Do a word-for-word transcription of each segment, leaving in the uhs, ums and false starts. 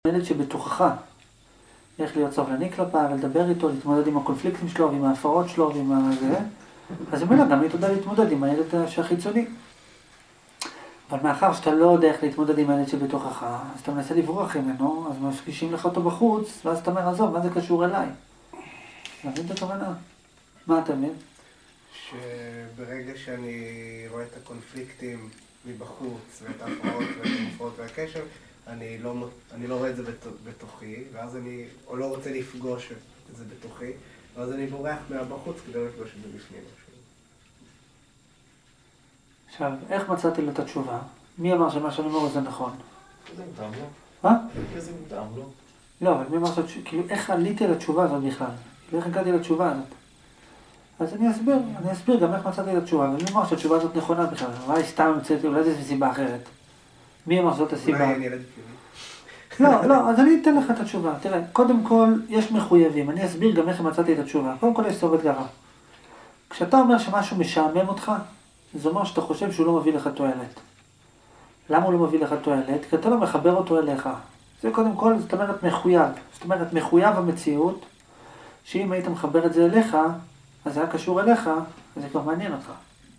ילד שבתוכך. איך להיות סובלני כלפיו, לדבר איתו, להתמודד עם הקונפליקטים שלו, עם ההפרות שלו, ועם זה. אז ממילא גם אתה יודע להתמודד עם הילד החיצוני. אבל מאחר שאתה לא יודע איך להתמודד עם הילד שבתוכך, אז אתה מנסה לברוח ממנו, אז מפגישים לך אותו בחוץ, ואז אתה אומר, עזוב, מה זה קשור אליי? להבין את הכוונה. מה אתה מבין? שברגע שאני רואה את הקונפליקטים מבחוץ, ואת ההפרעות ואת המפרעות והקשר, אני לא, אני לא רואה את זה בתוכי, ואז אני, או לא רוצה לפגוש את זה בתוכי, ואז אני בורח מהבחוץ כדי לפגוש את זה בפנים. עכשיו, איך מצאתי לו את התשובה? מי אמר שמה שאני אומר זה נכון? זה מותאם, לא? מה? זה מותאם, לא? לא, אבל מי אמר שהתשובה, כאילו, איך עליתי לתשובה הזאת בכלל? כאילו, איך הגעתי לתשובה הזאת? אז אני אסביר, אני אסביר גם איך מצאתי את התשובה, ומי אמר שהתשובה הזאת נכונה בכלל? אולי סתם המצאתי, אולי זה סיבה אחרת. מי אמר זאת הסיבה? אולי אני ילד פנימי. לא, לא, אז אני אתן לך את התשובה. תראה, קודם כל, יש מחויבים. אני אסביר גם איך מצאתי את התשובה. קודם כל, יש סובב גרה. כשאתה אומר שמשהו משעמם אותך, זה אומר שאתה חושב שהוא לא מביא לך תועלת. למה הוא לא מביא לך תועלת? כי אתה לא מחבר אותו אליך. זה קודם כל, זאת אומרת מחויב. זאת אומרת, מחויב המציאות, שאם היית מחבר את זה אליך, אז זה היה קשור אליך, אז זה כבר מעניין אותך.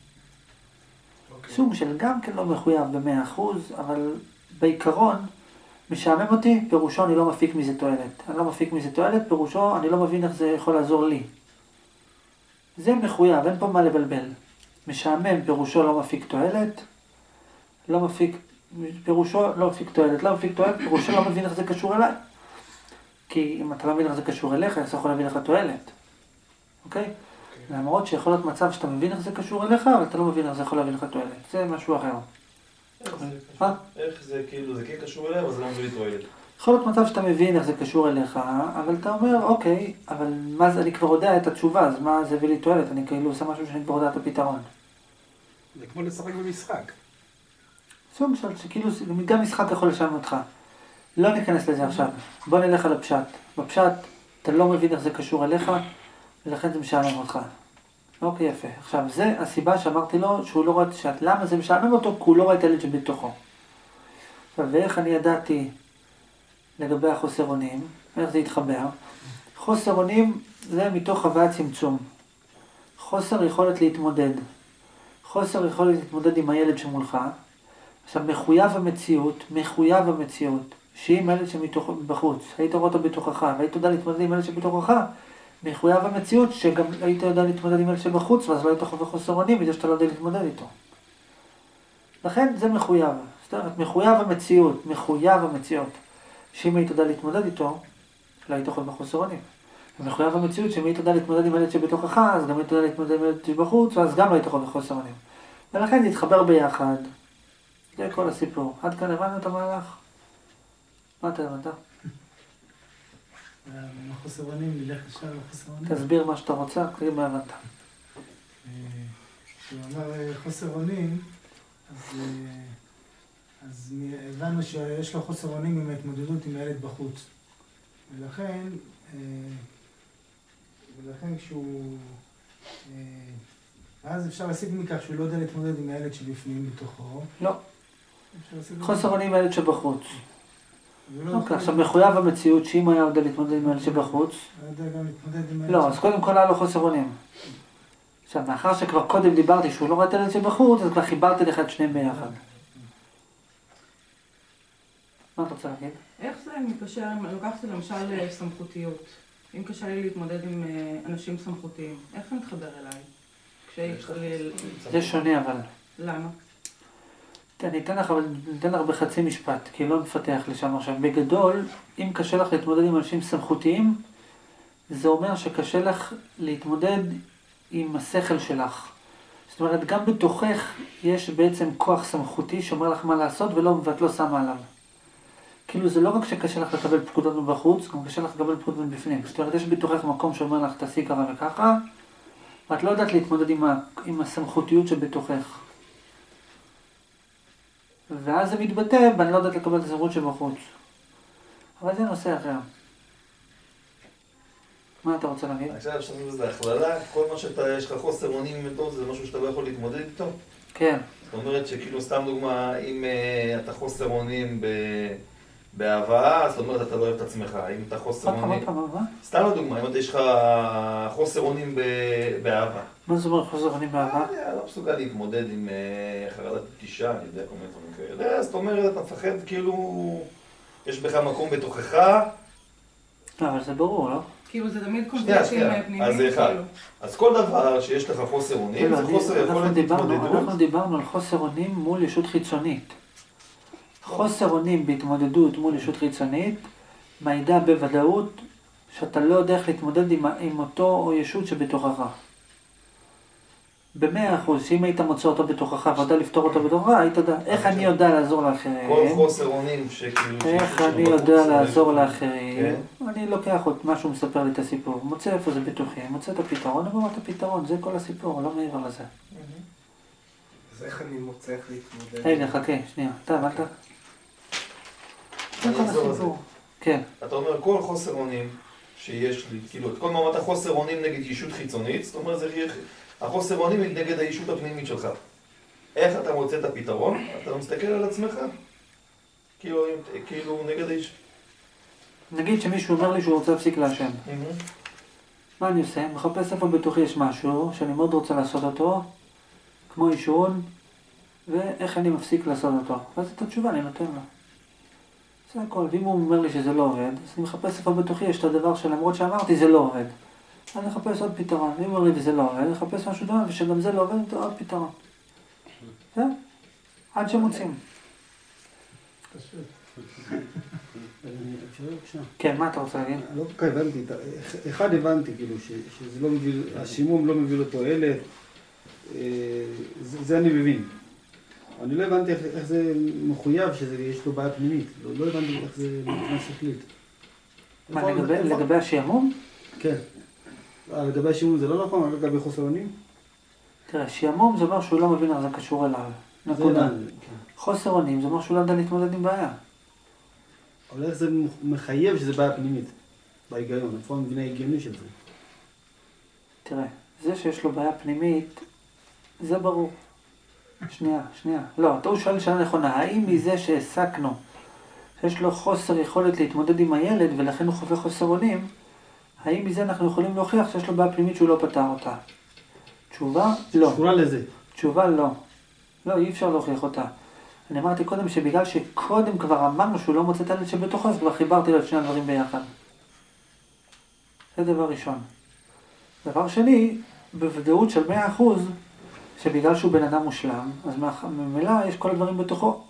Okay. סוג של גם כן לא מחויב ב-מאה אחוז, אבל בעיקרון, משעמם אותי, פירושו אני לא מפיק מזה תועלת. אני לא מפיק מזה תועלת, פירושו אני לא מבין איך זה יכול לעזור לי. זה מחויב, אין פה מה לבלבל. משעמם, פירושו לא מפיק תועלת, לא מפיק, פירושו לא מפיק תועלת, לא מפיק תועלת, פירושו לא מבין איך זה קשור אליי. כי אם אתה לא מבין איך זה קשור אליך, זה יכול להביא לך תועלת. אוקיי? Okay? למרות שיכול להיות מצב שאתה מבין איך זה קשור אליך, אבל אתה לא מבין איך זה יכול להביא לך תועלת. זה משהו אחר. איך זה קשור? איך זה כאילו, זה כן קשור אליי, אבל זה לא מביא לי תועלת. יכול להיות מצב שאתה מבין איך זה קשור אליך, אבל אתה אומר, אוקיי, אבל מה זה, אני כבר יודע את התשובה, אז מה זה הביא לי תועלת? אני כאילו עושה משהו שאני כבר יודע את הפתרון. זה כמו לשחק במשחק. סוג של, שכאילו, גם משחק יכול לשלם אותך. לא ניכנס לזה עכשיו. בוא נלך על הפשט. בפשט, אתה לא מבין איך זה קשור אליך, ולכן זה משעמם אותך. אוקיי, יפה. עכשיו, זה הסיבה שאמרתי לו, שהוא לא רואה, שאת, למה זה משעמם אותו? כי הוא לא רואה את הילד שבתוכו. עכשיו, ואיך אני ידעתי לגבי החוסר אונים, איך זה התחבר? חוסר אונים זה מתוך חוויית צמצום. חוסר יכולת להתמודד. חוסר יכולת להתמודד עם הילד שמולך. עכשיו, מחויב המציאות, מחויב המציאות, שאם הילד שבחוץ, היית רואה אותו בתוכך, והיית יודע להתמודד עם הילד שבתוכך, מחויב המציאות שגם היית יודע להתמודד עם הילד שבחוץ, ואז לא היית חווה חוסר אונים, בגלל שאתה לא יודע להתמודד איתו. לכן זה מחויב. זאת אומרת, מחויב המציאות, מחויב המציאות, שאם היית יודע להתמודד איתו, לא היית חווה חוסר אונים. ומחויב המציאות שאם היית יודע להתמודד עם הילד שבתוכך, אז גם היית יודע להתמודד עם הילד שבחוץ, ואז גם לא היית חווה חוסר אונים. ולכן זה התחבר ביחד. זה כל הסיפור. עד כאן הבנו את המהלך? מה אתה הבנת? חוסר אונים, נלך ישר לחוסר אונים. תסביר מה שאתה רוצה, תגיד מה הבנת. כשהוא אמר חוסר אונים, אז הבנו שיש לו חוסר אונים עם ההתמודדות עם הילד בחוץ. ולכן, ולכן כשהוא... אז אפשר להסיק מכך שהוא לא יודע להתמודד עם הילד שבפנים בתוכו. לא. חוסר אונים עם הילד שבחוץ. אוקיי, עכשיו מחויב המציאות שאם היה יודע להתמודד עם הילד שבחוץ. הוא יודע גם להתמודד עם הילד. לא, אז קודם כל היה לו חוסר אונים. עכשיו, מאחר שכבר קודם דיברתי שהוא לא רואה את הילד שבחוץ, אז כבר חיברתי לך את שניהם ביחד. מה אתה רוצה להגיד? איך זה מתקשר, אני לוקחת למשל סמכותיות. אם קשה לי להתמודד עם אנשים סמכותיים, איך זה מתחבר אליי? זה שונה אבל. למה? אני אתן לך, אבל ניתן לך בחצי משפט, כי לא נפתח לשם עכשיו. בגדול, אם קשה לך להתמודד עם אנשים סמכותיים, זה אומר שקשה לך להתמודד עם השכל שלך. זאת אומרת, גם בתוכך יש בעצם כוח סמכותי שאומר לך מה לעשות ולא, ואת לא שמה עליו. כאילו זה לא רק שקשה לך לקבל פקודות מבחוץ, גם קשה לך לקבל פקודות מבפנים. זאת אומרת, יש בתוכך מקום שאומר לך תעשי ככה וככה, ואת לא יודעת להתמודד עם, ה, עם הסמכותיות שבתוכך. ואז זה מתבטא, ואני לא יודעת לקבל את הסמכות שבחוץ. אבל זה נושא אחר. מה אתה רוצה להגיד? עכשיו שאני בזה הכללה, כל מה שאתה, יש לך חוסר אונים איתו, זה משהו שאתה לא יכול להתמודד איתו? כן. זאת אומרת שכאילו, סתם דוגמה, אם uh, אתה חוסר אונים ב... באהבה, זאת אומרת, אתה לא אוהב את עצמך. אם אתה חוסר עוד פעם, אונים... עוד פעם, מה? סתם לדוגמה, אם אתה יש לך חוסר אונים ב- באהבה. מה זה אומר חוסר אונים באהבה? אה, לא מסוגל להתמודד עם אה, חרדת נטישה, אני יודע, כל מיני דברים כאלה. אז זאת אומרת, אתה מפחד כאילו... יש בך מקום בתוכך. לא, אבל זה ברור, לא? כאילו זה תמיד שנייה, קונפליקטים שנייה. פנימיים. אז זה אחד. כאילו. אז כל דבר שיש לך חוסר אונים, לא, זה אני- חוסר אנחנו יכולת דיברנו- התמודדות. אנחנו דיברנו על חוסר אונים מול ישות חיצונית. חוסר אונים בהתמודדות מול ישות חיצונית מעידה בוודאות שאתה לא יודע איך להתמודד עם, ה- עם אותו ישות שבתוכך. במאה אחוז, שאם היית מוצא אותו בתוכך ויודע לפתור אותו בתוכך, היית יודע, איך אני יודע לעזור כל לאחרים? חוסר אונים שכאילו... איך שיש אני לנו יודע בחוץ, לעזור כן. לאחרים? אני לוקח עוד משהו, מספר לי את הסיפור, מוצא איפה זה בתוכי, מוצא את הפתרון, אני אומר את הפתרון, זה כל הסיפור, לא מעבר לזה. אז איך אני מוצא איך להתמודד? רגע, חכה, שנייה, אתה, מה אתה? זה אני כל אחזור על זה. הסיפור. כן. אתה אומר, כל חוסר אונים שיש לי, כאילו, את כל מאמת החוסר אונים נגד ישות חיצונית, זאת אומרת, זה יהיה- החוסר אונים היא נגד הישות הפנימית שלך. איך אתה מוצא את הפתרון? אתה מסתכל על עצמך. כאילו, אם- כאילו, נגד הישות. נגיד שמישהו אומר לי שהוא רוצה להפסיק לעשן. מה אני עושה? מחפש איפה בתוכי יש משהו שאני מאוד רוצה לעשות אותו, כמו עישון, ואיך אני מפסיק לעשות אותו. ואז את התשובה אני נותן לו. זה הכל. ואם הוא אומר לי שזה לא עובד, אז אני מחפש איפה בתוכי יש את הדבר שלמרות שאמרתי זה לא עובד. אני מחפש עוד פתרון. ואם הוא אומר לי וזה לא עובד, אני מחפש משהו דומה ושגם זה לא עובד, אני נותן עוד פתרון. זה? עד שמוצאים. אפשר בבקשה? כן, מה אתה רוצה להגיד? לא כל כך הבנתי, את ה- אחד הבנתי כאילו ש- שזה לא מביא, השימום לא מביא לו תועלת, אה, זה זה אני מבין. אני לא הבנתי איך איך זה מחויב שיש לו בעיה פנימית, לא לא הבנתי איך זה מבחינה שכלית. מה, נכון, לגבי- נכון. לגבי השעמום? כן. אה, לגבי השימום זה לא נכון, אבל לגבי חוסר אונים? תראה, שעמום זה אומר שהוא לא מבין איך זה קשור אליו. זה נקודה. הבנתי, כן. חוסר אונים זה אומר שהוא לא יודע להתמודד עם בעיה. אבל איך זה מחייב שזה בעיה פנימית, בהיגיון, איפה המבנה ההגיוני של זה? תראה, זה שיש לו בעיה פנימית, זה ברור. שנייה, שנייה. לא, אתה הוא שואל שאלה נכונה, האם מזה שהעסקנו, שיש לו חוסר יכולת להתמודד עם הילד ולכן הוא חווה חוסר אונים, האם מזה אנחנו יכולים להוכיח שיש לו בעיה פנימית שהוא לא פתר אותה? תשובה, לא. שקורה לזה. תשובה, לא. לא, אי אפשר להוכיח אותה. אני אמרתי קודם שבגלל שקודם כבר אמרנו שהוא לא מוצא את הילד שבתוכו, אז כבר חיברתי לו את שני הדברים ביחד. זה דבר ראשון. דבר שני, בוודאות של מאה אחוז, שבגלל שהוא בן אדם מושלם, אז ממילא יש כל הדברים בתוכו.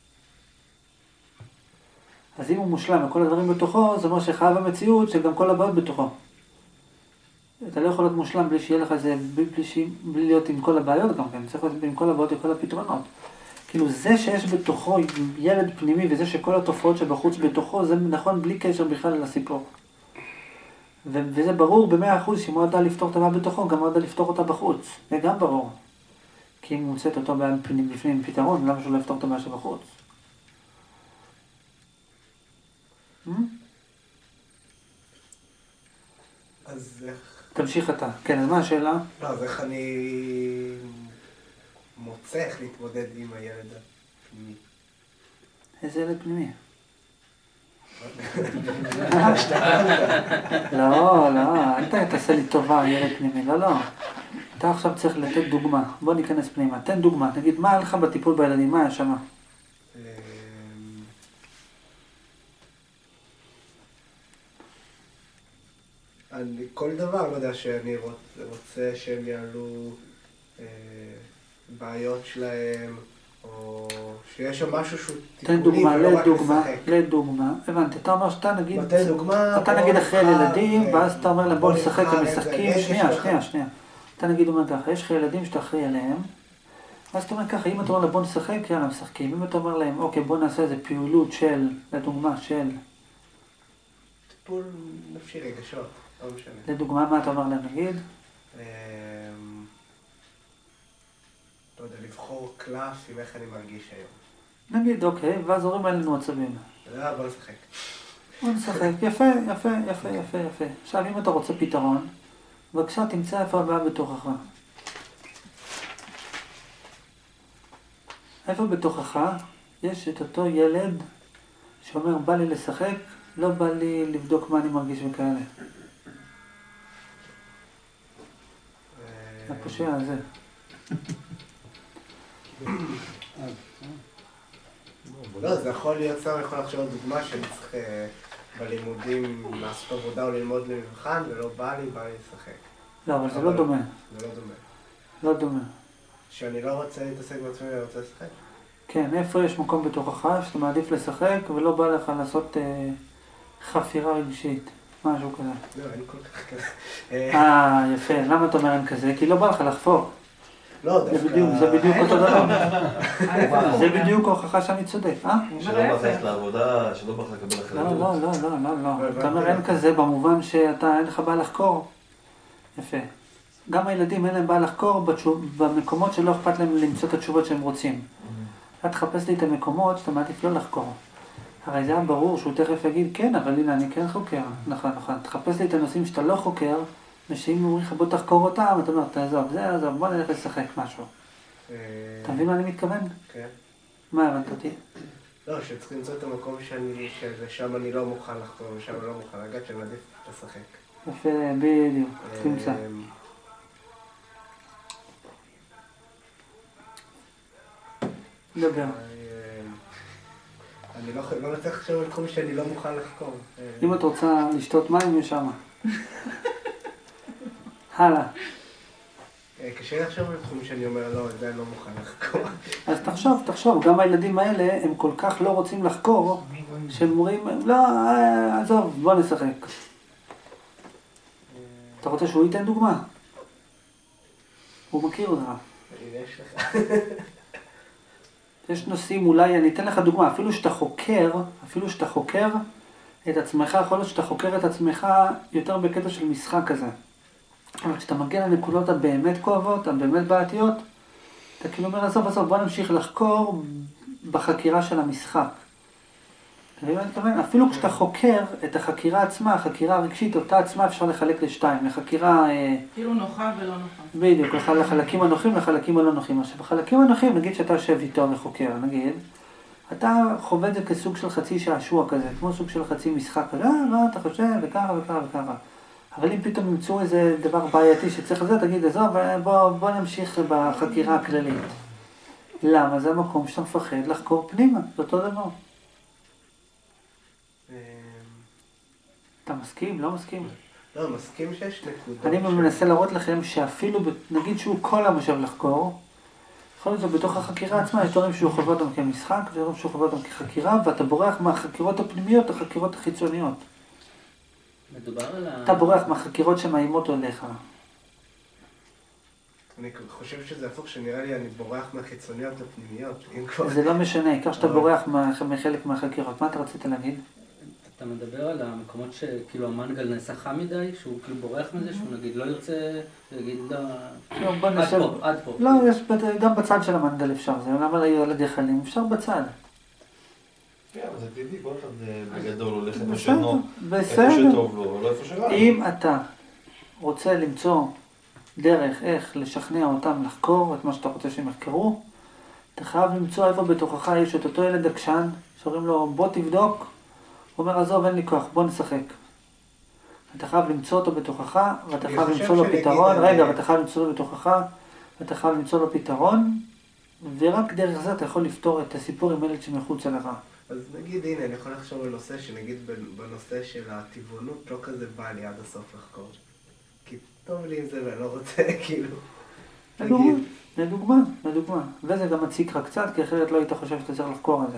אז אם הוא מושלם וכל הדברים בתוכו, זה אומר שחייב המציאות שגם כל הבעיות בתוכו. אתה לא יכול להיות מושלם בלי שיהיה לך איזה, בלי, בלי, ש- בלי להיות עם כל הבעיות גם כן, צריך להיות עם כל הבעיות וכל הפתרונות. כאילו זה שיש בתוכו ילד פנימי וזה שכל התופעות שבחוץ בתוכו, זה נכון בלי קשר בכלל לסיפור. ו- וזה ברור במאה אחוז שאם הוא ידע לפתור את הבעיה בתוכו, גם הוא ידע לפתור אותה בחוץ. זה גם ברור. כי אם הוא מוצא את אותו בעיה פנים- בפנים פתרון, למה שהוא לא יפתור את הבעיה שבחוץ? Hmm? אז איך... תמשיך אתה. כן, אז מה השאלה? לא, אז איך אני מוצא איך להתמודד עם הילד הפנימי? איזה ילד פנימי? לא, לא, אל תעשה לי טובה, ילד פנימי, לא, לא. אתה עכשיו צריך לתת דוגמה. בוא ניכנס פנימה. תן דוגמה. תגיד, מה היה לך בטיפול בילדים? מה היה שמה? אמ, אני, כל דבר, לא יודע, שאני רוצ- רוצה שהם יעלו אה, בעיות שלהם, או שיש שם משהו שהוא תן טיפולי דוגמה, ולא רק לדוגמה, לשחק. לדוגמה. הבנתי, אתה אומר שאתה נגיד... נותן דוגמה, אתה בוא נגיד אחרי נבחר, ילדים, אה, ואז אתה אומר להם בוא בוא נשחק, נבחר הם איזה משחקים. רגש שנייה, שלך. שנייה, שנייה. אתה נגיד אומר ככה, יש לך ילדים שאתה אחראי עליהם, ואז אתה אומר ככה, אם אתה אומר להם בוא נשחק, יאללה משחקים. אם אתה אומר להם, אוקיי, בוא נעשה איזה פעילות של, לדוגמה של, טיפול נפשי רגשות, לא משנה. לדוגמה, מה אתה אומר להם נגיד? אמ, לא יודע, לבחור קלף עם איך אני מרגיש היום. נגיד, אוקיי, ואז הורים עלינו עצבים. אה, בוא נשחק. בוא נשחק, יפה, יפה, יפה, יפה, יפה. עכשיו, אם אתה רוצה פתרון, בבקשה תמצא איפה הבעיה בתוכך. איפה בתוכך יש את אותו ילד שאומר, בא לי לשחק, לא בא לי לבדוק מה אני מרגיש וכאלה. הפושע הזה. לא, זה יכול להיות, סתם יכול לחשוב על דוגמה שאני צריך בלימודים לעשות עבודה או ללמוד למבחן, ולא בא לי, בא לי לשחק. לא, אבל זה לא דומה. זה לא דומה. לא דומה. שאני לא רוצה להתעסק בעצמי ואני רוצה לשחק? כן, איפה יש מקום בתוכך שאתה מעדיף לשחק ולא בא לך לעשות אה, חפירה רגשית, משהו כזה. לא, אין כל כך כזה. אה, יפה. למה אתה אומר אין כזה? כי לא בא לך לחפור. לא, זה בדיוק, זה בדיוק אותו דבר. זה בדיוק הוכחה שאני צודק, אה? שלא בא לך ללכת לעבודה, שלא בא לך לקבל לא, החלטות. לא, לא, לא, לא, לא. אתה אומר אין כזה במובן שאתה אין לך בא לחקור. יפה. גם הילדים אין להם בא לחקור במקומות שלא אכפת להם למצוא את התשובות שהם רוצים. אתה תחפש לי את המקומות שאתה מעדיף לא לחקור. הרי זה היה ברור שהוא תכף יגיד, כן, אבל הנה, אני כן חוקר. נכון, נכון. תחפש לי את הנושאים שאתה לא חוקר, ושאם אומרים לך בוא תחקור אותם, אתה אומר, תעזוב, זה, עזוב, בוא נלך לשחק משהו. אתה מבין מה אני מתכוון? כן. מה הבנת אותי? לא, שצריך למצוא את המקום שאני, ששם אני לא מוכן לחקור, ושם אני לא מוכן לגעת, שאני מעדיף לשחק. יפה, בדיוק, תמצא. דבר. אני לא מצליח לחשוב על תחום שאני לא מוכן לחקור. אם את רוצה לשתות מים, יש שמה. הלאה. קשה לי לחשוב על תחום שאני אומר, לא, את זה אני לא מוכן לחקור. אז תחשוב, תחשוב, גם הילדים האלה, הם כל כך לא רוצים לחקור, שהם אומרים, לא, עזוב, בוא נשחק. אתה רוצה שהוא ייתן דוגמה? הוא מכיר אותך. יש לך. יש נושאים, אולי, אני אתן לך דוגמה, אפילו שאתה חוקר, אפילו שאתה חוקר את עצמך, יכול להיות שאתה חוקר את עצמך יותר בקטע של משחק כזה. אבל כשאתה מגיע לנקודות הבאמת כואבות, הבאמת בעייתיות, אתה כאילו אומר, עזוב, עזוב, בוא נמשיך לחקור בחקירה של המשחק. אתה מבין מה אני מתכוון? אפילו כשאתה חוקר את החקירה עצמה, החקירה הרגשית, אותה עצמה אפשר לחלק לשתיים, לחקירה... כאילו נוחה ולא נוחה. בדיוק, לחלקים הנוחים, לחלקים הלא נוחים. עכשיו, בחלקים הנוחים, נגיד שאתה יושב איתו וחוקר, נגיד, אתה חווה את זה כסוג של חצי שעשוע כזה, כמו סוג של חצי משחק כזה, אה, לא, אתה חושב, וככה וככה וככה. אבל אם פתאום ימצאו איזה דבר בעייתי שצריך לזה, תגיד, עזוב, בוא, בוא נמשיך בחקירה הכללית. למה? זה המקום שאתה מפחד לחקור פנימה, זה אותו דבר. אתה מסכים? לא מסכים? לא, מסכים שיש נקודות. אני מנסה להראות לכם שאפילו, נגיד שהוא כל המשב לחקור, יכול להיות שבתוך החקירה עצמה יש דברים שהוא חווה אותם כמשחק, ודברים שהוא חווה אותם כחקירה, ואתה בורח מהחקירות הפנימיות, החקירות החיצוניות. מדובר על ה... אתה בורח מהחקירות שמאיימות עליך. אני חושב שזה הפוך, שנראה לי אני בורח מהחיצוניות לפנימיות. זה לא משנה, עיקר שאתה בורח מחלק מהחקירות. מה אתה רצית להגיד? אתה מדבר על המקומות שכאילו המנגל נעשה חם מדי, שהוא כאילו בורח מזה, שהוא נגיד לא ירצה, להגיד לא... עד פה, עד פה. לא, גם בצד של המנגל אפשר, זה למה לילד חלים, אפשר בצד. כן, אבל זה טבעי, כל אחד בגדול הולך איפה בסדר, שנו, בסדר. איפה שטוב לו, לא איפה שרע. אם אתה רוצה למצוא דרך איך לשכנע אותם לחקור את מה שאתה רוצה שהם יחקרו, אתה חייב למצוא איפה בתוכך יש את אותו ילד עקשן, שאומרים לו בוא תבדוק, הוא אומר עזוב אין לי כוח, בוא נשחק. אתה חייב למצוא אותו בתוכך, ואתה חייב למצוא לו פתרון, רגע, ואתה חייב למצוא לו בתוכך, ואתה חייב למצוא לו פתרון, ורק דרך זה אתה יכול לפתור את הסיפור עם ילד שמחוץ אליך. אז נגיד, הנה, אני יכול לחשוב על נושא שנגיד בנושא של הטבעונות לא כזה בא לי עד הסוף לחקור. כי טוב לי עם זה ואני לא רוצה, כאילו, לדוגמה, לדוגמה, לדוגמה. וזה גם מציק לך קצת, כי אחרת לא היית חושב שאתה צריך לחקור על זה.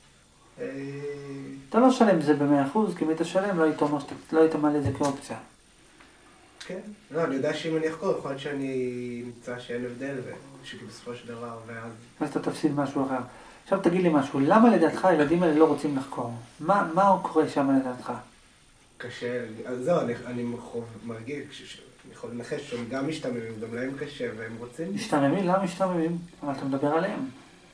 אתה לא שלם בזה במאה אחוז, כי אם היית שלם לא היית אומר שאתה לא היית מעלה את זה כאופציה. כן, לא, אני יודע שאם אני אחקור, יכול להיות שאני נמצא שאין הבדל, ושכי בסופו של דבר, ואז... אז אתה תפסיד משהו אחר. עכשיו תגיד לי משהו, למה לדעתך הילדים האלה לא רוצים לחקור? מה, מה קורה שם לדעתך? קשה, אז זהו, אני, אני מרגיש, אני יכול לנחש שהם גם משתממים, גם להם קשה, והם רוצים... משתממים? למה משתממים? אבל אתה מדבר עליהם.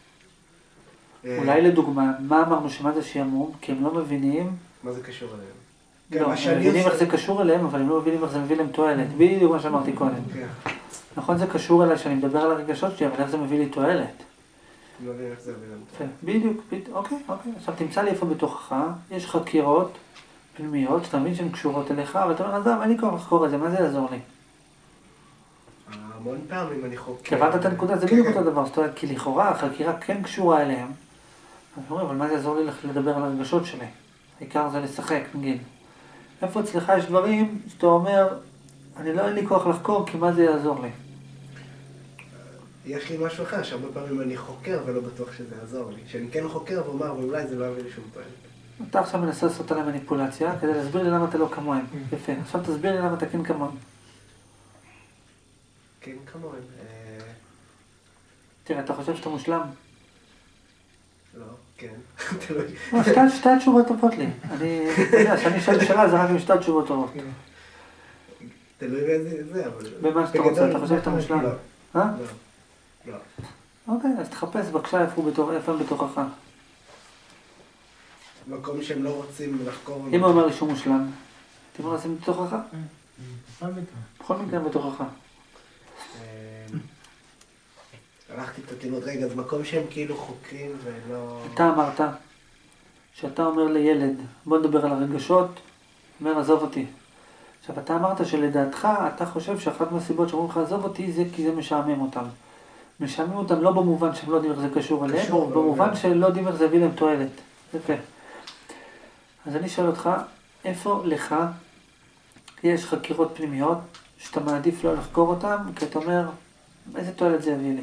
אולי לדוגמה, מה אמרנו שמה זה שימום? כי הם לא מבינים... מה זה קשור אליהם? לא, הם מבינים איך זה קשור אליהם, אבל הם לא מבינים איך זה מביא להם תועלת. בדיוק מה שאמרתי קודם. נכון, זה קשור אליי שאני מדבר על הרגשות שלי, אבל איך זה מביא לי תועלת? לא מבין איך זה יביא לנו. יפה, בדיוק, בדיוק, אוקיי, אוקיי. עכשיו תמצא לי איפה בתוכך, יש חקירות פנימיות, שאתה מבין שהן קשורות אליך, אבל אתה אומר, עזוב, אין לי כוח לחקור את זה, מה זה יעזור לי? המון פעמים אני חוקר. כי הבנת את הנקודה, זה בדיוק אותו דבר, זאת אומרת, כי לכאורה החקירה כן קשורה אליהם, אז אומרים, אבל מה זה יעזור לי לדבר על הרגשות שלי? העיקר זה לשחק, נגיד. איפה אצלך יש דברים שאתה אומר, אני לא אין לי כוח לחקור, כי מה זה יעזור לי? יש לי משהו אחר, שהרבה פעמים אני חוקר ולא בטוח שזה יעזור לי. שאני כן חוקר ואומר, ואולי זה לא יביא לי שום תועלת. אתה עכשיו מנסה לעשות עליהם מניפולציה, כדי להסביר לי למה אתה לא כמוהם. יפה, עכשיו תסביר לי למה אתה כן כמוהם. כן, כמוהם. תראה, אתה חושב שאתה מושלם? לא, כן. תלוי. לא, שתי- שתי התשובות טובות לי. אני, אתה יודע, שאני שואל שאלה, זה רק עם שתי התשובות טובות. תלוי באיזה זה, אבל... במה שאתה רוצה, אתה חושב שאתה מושלם? לא, אה? לא. לא. אוקיי, אז תחפש בבקשה איפה הוא בתוך- איפה הם בתוכך. מקום שהם לא רוצים לחקור. אם הוא אומר לי שהוא מושלם, תאמר לשים בתוכך? בכל מקרה. בכל מקרה בתוכך. אה, הלכתי קצת ללמוד, רגע, אז מקום שהם כאילו חוקרים ולא... אתה אמרת שאתה אומר לילד, בוא נדבר על הרגשות, אומר עזוב אותי. עכשיו אתה אמרת שלדעתך אתה חושב שאחת מהסיבות שאומרים לך עזוב אותי זה כי זה משעמם אותם. משעמם אותם לא במובן שהם לא יודעים איך זה קשור אליהם, קשור, או אבל- במובן שלא יודעים איך זה יביא להם תועלת. יפה. אז אני שואל אותך, איפה לך יש חקירות פנימיות שאתה מעדיף לא לחקור אותם, כי אתה אומר, איזה תועלת זה יביא לי?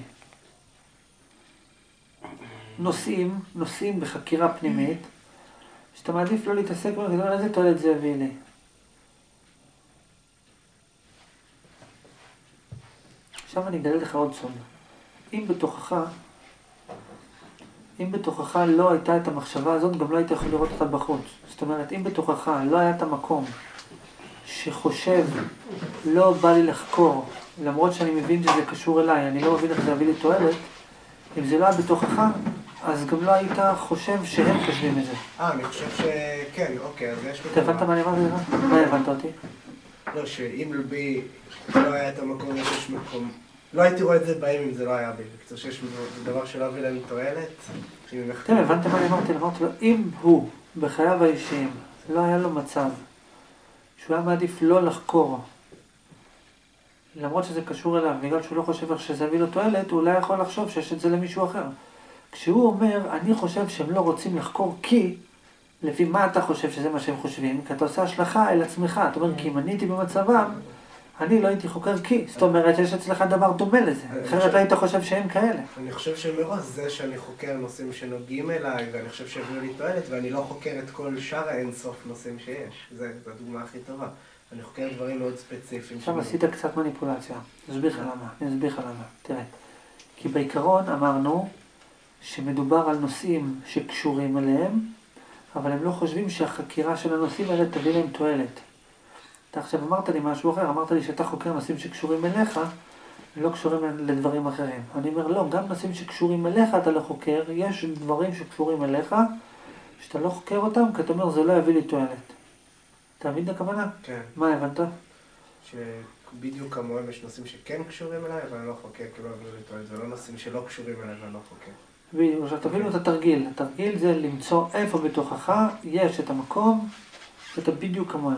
נושאים, נושאים בחקירה פנימית, שאתה מעדיף לא להתעסק בהם, כי אתה אומר, איזה תועלת זה יביא לי? עכשיו אני אגלה לך עוד סוד. אם בתוכך, אם בתוכך לא הייתה את המחשבה הזאת, גם לא היית יכול לראות אותה בחוץ. זאת אומרת, אם בתוכך לא היה את המקום שחושב, לא בא לי לחקור, למרות שאני מבין שזה קשור אליי, אני לא מבין איך זה יביא לי תועלת, אם זה לא היה בתוכך, אז גם לא היית חושב שהם חושבים את זה. אה, אני חושב שכן, אוקיי, אז יש... אתה הבנת מה אני אמרתי לך? מה הבנת אותי? לא, שאם בי לא היה את המקום, יש מקום... לא הייתי רואה את זה בהם אם זה לא היה בי. בקצור שיש דבר שלא הביא להם תועלת. אתם הבנתם מה אני אמרתי? אמרתי לו, אם הוא בחייו האישיים לא היה לו מצב שהוא היה מעדיף לא לחקור, למרות שזה קשור אליו, בגלל שהוא לא חושב איך שזה יביא לו תועלת, הוא אולי יכול לחשוב שיש את זה למישהו אחר. כשהוא אומר, אני חושב שהם לא רוצים לחקור כי, לפי מה אתה חושב שזה מה שהם חושבים? כי אתה עושה השלכה אל עצמך. אתה אומר, כי אם אני הייתי במצבם, אני לא הייתי חוקר כי. זאת אומרת, יש אצלך דבר דומה לזה. אחרת לא היית חושב שהם כאלה. אני חושב שמראש זה שאני חוקר נושאים שנוגעים אליי, ואני חושב שהביאו לי תועלת, ואני לא חוקר את כל שאר האינסוף נושאים שיש. זו הדוגמה הכי טובה. אני חוקר דברים מאוד ספציפיים. עכשיו עשית קצת מניפולציה. אני אסביר לך למה. אני אסביר לך למה. תראה. כי בעיקרון אמרנו שמדובר על נושאים שקשורים אליהם, אבל הם לא חושבים שהחקירה של הנושאים האלה תביא להם תועלת. אתה עכשיו אמרת לי משהו אחר, אמרת לי שאתה חוקר נושאים שקשורים אליך, ולא קשורים לדברים אחרים. אני אומר, לא, גם נושאים שקשורים אליך אתה לא חוקר, יש דברים שקשורים אליך, שאתה לא חוקר אותם, כי אתה אומר, זה לא יביא לי תועלת. אתה מבין את הכוונה? כן. מה הבנת? שבדיוק כמוהם יש נושאים שכן קשורים אליי, אבל אני לא חוקר כי לא יביאו לי תועלת, ולא נושאים שלא קשורים אליי ואני לא חוקר. בדיוק, עכשיו תבינו את התרגיל. התרגיל זה למצוא איפה בתוכך יש את המקום שאתה בדיוק כמוהם.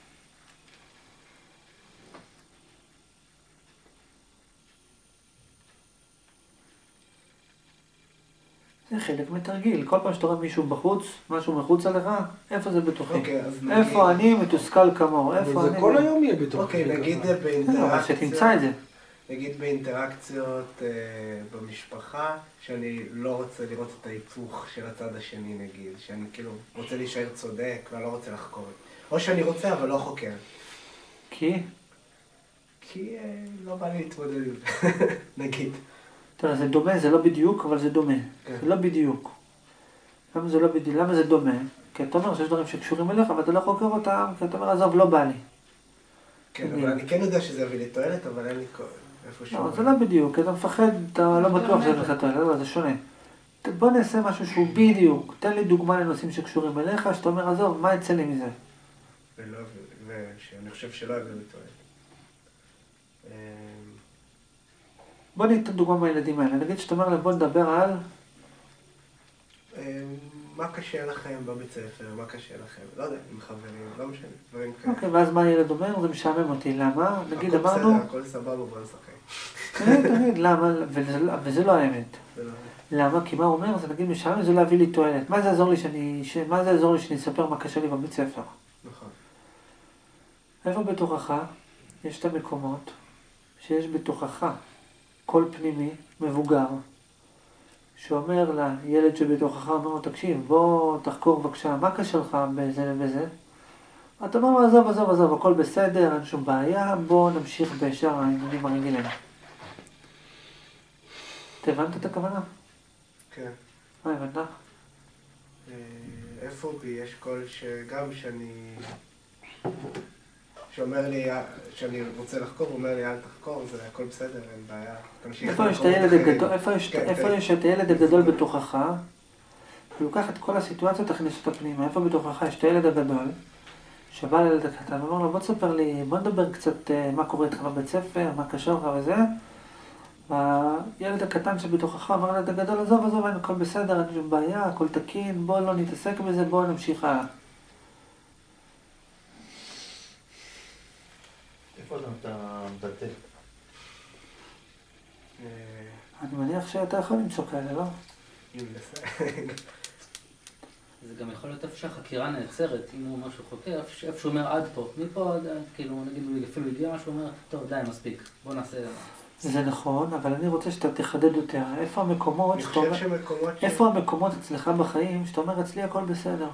זה חלק מתרגיל. כל פעם שאתה רואה מישהו בחוץ, משהו מחוץ עליך, איפה זה בתוכי? אוקיי, אז נגיד... איפה אני מתוסכל כמוהו? איפה אבל אני... זה כל היום יהיה בתוך... אוקיי, נגיד אבל באינטראקציות... שתמצא את זה. נגיד באינטראקציות אה, במשפחה, שאני לא רוצה לראות את ההיפוך של הצד השני, נגיד. שאני כאילו רוצה להישאר צודק ואני לא רוצה לחקור. או שאני רוצה, אבל לא חוקר. כי? כי אה, לא בא לי להתמודד עם זה, נגיד. תראה, זה דומה, זה לא בדיוק, אבל זה דומה. כן. זה לא בדיוק. למה זה לא בדיוק? למה זה דומה? כי אתה אומר שיש דברים שקשורים אליך, ואתה לא חוקר אותם, כי אתה אומר, עזוב, לא בא לי. כן, אבל אני כן יודע שזה יביא לי תועלת, אבל אין לי איפשהו... לא, זה לא בדיוק, כי אתה מפחד, אתה לא בטוח שזה לך תועלת, לא, זה שונה. בוא נעשה משהו שהוא בדיוק. תן לי דוגמה לנושאים שקשורים אליך, שאתה אומר, עזוב, מה יצא לי מזה? ולא, ושאני חושב שלא יביא לי תועלת. בוא ניתן דוגמה מהילדים האלה. נגיד שאתה אומר להם, בוא נדבר על מה קשה לכם בבית ספר, מה קשה לכם, לא יודע, עם חברים, לא משנה, דברים כאלה. אוקיי, ואז מה הילד אומר? זה משעמם אותי, למה? נגיד אמרנו... הכל בסדר, הכל סבבה, בוא נשחק. תגיד, תגיד, למה? וזה לא האמת. למה? כי מה הוא אומר? זה נגיד משעמם, זה לא להביא לי תועלת. מה זה יעזור לי שאני... מה זה יעזור לי שאני אספר מה קשה לי בבית ספר? נכון. איפה בתוכך יש את המקומות שיש בתוכך קול פנימי, מבוגר, שאומר לילד שבתוכך, אומר לו, תקשיב, בוא תחקור בבקשה, מה קשה לך בזה ובזה? אתה אומר לו, עזוב, עזוב, עזוב, הכל בסדר, אין שום בעיה, בוא נמשיך בשאר העניינים הרגילים. אתה הבנת את הכוונה? כן. מה הבנת? איפה בי יש קול שגם שאני... שאומר לי, שאני רוצה לחקור, הוא אומר לי, אל תחקור, זה הכל בסדר, אין בעיה. איפה יש את הילד הגדול, איפה יש את הילד הגדול בתוכך? הוא לוקח את כל הסיטואציות, תכניס אותה פנימה. איפה בתוכך יש את הילד הגדול, שבא לילד הקטן, ואומר לו, בוא תספר לי, בוא נדבר קצת מה קורה איתך בבית ספר, מה קשה לך וזה. והילד הקטן שבתוכך אמר לילד הגדול, עזוב, עזוב, אין הכל בסדר, אין שום בעיה, הכל תקין, בוא לא נתעסק בזה, בוא נמשיך הלאה. איפה אתה מבטא? אני מניח שאתה יכול למצוא כאלה, לא? זה גם יכול להיות איפה שהחקירה נעצרת, אם הוא משהו חוקר, איפה שהוא אומר עד פה, מפה, כאילו, נגיד, הוא אפילו הגיע משהו, הוא אומר, טוב, די, מספיק, בוא נעשה... זה נכון, אבל אני רוצה שאתה תחדד יותר. איפה המקומות, שאתה אומר, איפה המקומות אצלך בחיים, שאתה אומר, אצלי הכל בסדר?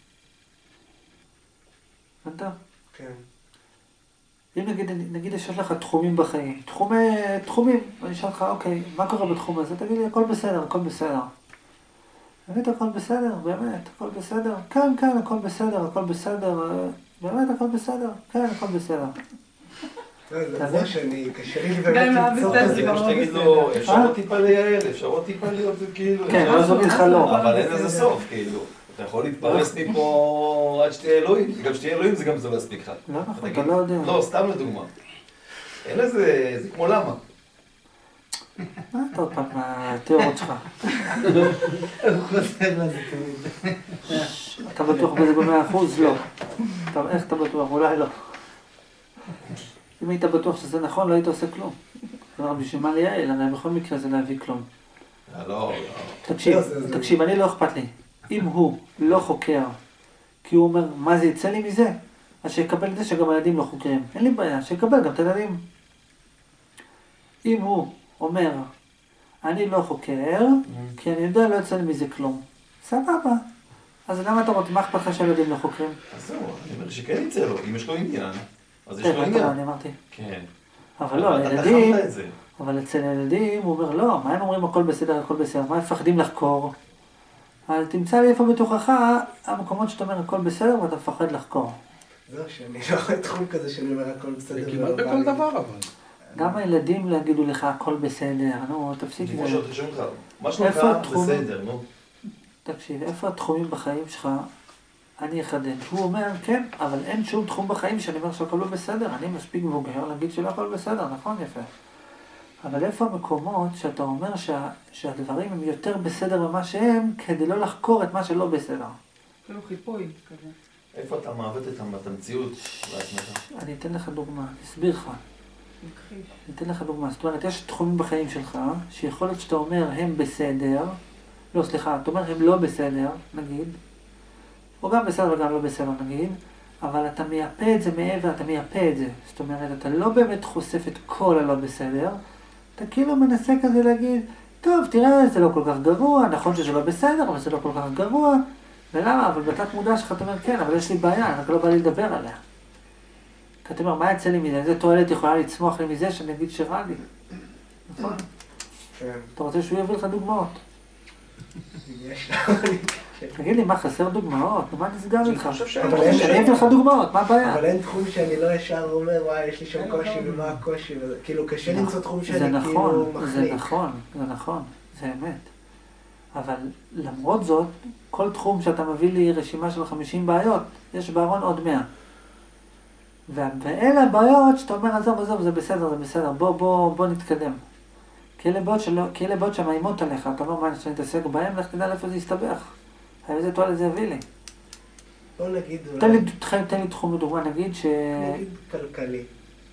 הבנת? כן. אם נגיד, נגיד יש לך תחומים בחיים, תחומי, תחומים, ואני אשאל לך, אוקיי, מה קורה בתחום הזה? תגיד לי, הכל בסדר, הכל בסדר. באמת, הכל בסדר, באמת, הכל בסדר. כן, כן, הכל בסדר, הכל בסדר, באמת, הכל בסדר, כן, הכל בסדר. זה מה שאני, קשה לי באמת למצוא. זה גם שתגיד לו, אפשר עוד טיפה לייעל, אפשר עוד טיפה להיות כאילו... כן, אז הוא נלך לא. אבל אין לזה סוף, כאילו. אתה יכול להתפרס מפה עד שתהיה אלוהים, גם שתהיה אלוהים זה גם זה לא יספיק לך. לא נכון, אתה לא יודע. לא, סתם לדוגמה. אין לזה, זה כמו למה. מה אתה עוד פעם מהתיאוריות שלך? הוא חוזר לזה תמיד. אתה בטוח בזה במאה אחוז? לא. איך אתה בטוח? אולי לא. אם היית בטוח שזה נכון, לא היית עושה כלום. כלומר, בשביל מה לייעל? הרי בכל מקרה זה להביא כלום. לא, לא. תקשיב, תקשיב, אני לא אכפת לי. אם הוא לא חוקר, כי הוא אומר, מה זה יצא לי מזה? אז שיקבל את זה שגם הילדים לא חוקרים. אין לי בעיה, שיקבל גם את הילדים. אם הוא אומר, אני לא חוקר, כי אני יודע, לא יצא לי מזה כלום. סבבה. אז למה אתה רוצה, מה אכפת לך שהילדים לא חוקרים? אז זהו, אני אומר שכן יצא לו, אם יש לו עניין, אז יש לו עניין. אני אמרתי. כן. אבל לא, הילדים, אבל אצל הילדים הוא אומר, לא, מה הם אומרים הכל בסדר, הכל בסדר, מה הם מפחדים לחקור? אז תמצא לי איפה בתוכך המקומות שאתה אומר הכל בסדר ואתה מפחד לחקור. זהו, שאני לא רואה תחום כזה שאני אומר הכל בסדר. זה כמעט בכל דבר אבל. גם הילדים לא יגידו לך הכל בסדר, נו, תפסיק. כמו שאתה שואל לך, מה שלומך בסדר, נו. תקשיב, איפה התחומים בחיים שלך, אני אחדד. הוא אומר, כן, אבל אין שום תחום בחיים שאני אומר שהכל לא בסדר, אני מספיק מבוגר להגיד שלא הכל בסדר, נכון יפה. אבל איפה המקומות שאתה אומר שה, שהדברים הם יותר בסדר ממה שהם, כדי לא לחקור את מה שלא בסדר? כאילו חיפוי כזה. איפה אתה מעוות את המציאות לעצמך? אני אתן לך דוגמה, אסביר לך. מכחיש. אני אתן לך דוגמה. זאת אומרת, יש תחומים בחיים שלך, שיכול להיות שאתה אומר הם בסדר, לא, סליחה, אתה אומר הם לא בסדר, נגיד, או גם בסדר וגם לא בסדר, נגיד, אבל אתה מייפה את זה מעבר, אתה מייפה את זה. זאת אומרת, אתה לא באמת חושף את כל הלא בסדר, אתה כאילו מנסה כזה להגיד, טוב, תראה, זה לא כל כך גרוע, נכון שזה לא בסדר, אבל זה לא כל כך גרוע, ולמה? אבל בתת מודע שלך אתה אומר, כן, אבל יש לי בעיה, רק לא בא לי לדבר עליה. כי אתה אומר, מה יצא לי מזה? איזה תועלת יכולה לצמוח לי מזה שאני אגיד שרע לי? נכון? כן. אתה רוצה שהוא יביא לך דוגמאות? יש. תגיד לי, מה, חסר דוגמאות? מה נסגר איתך? אני חושב שאין אבל תחום אין- אני אביא לך דוגמאות, מה הבעיה? אבל אין תחום שאני לא ישר אומר, וואי, יש לי שם קושי ומה הקושי, וזה- כאילו קשה למצוא תחום זה שאני כאילו נכון, זה מחליק. נכון, זה נכון, זה אמת. אבל למרות זאת, כל תחום שאתה מביא לי רשימה של חמישים בעיות, יש בארון עוד מאה. ואלה הבעיות שאתה אומר, עזוב, עזוב, זה בסדר, זה בסדר, בוא, בוא, בוא נתקדם. כי אלה בעיות שלא, כי אלה בעיות שמאיימות עליך, אתה אומר מה שאני אתעסק בהם, לך תדע לאיפה זה יסתבך. איזה תועלת זה יביא לי. בוא נגיד... תן לי, תן לי תחום לדוגמה, נגיד ש... נגיד כלכלי.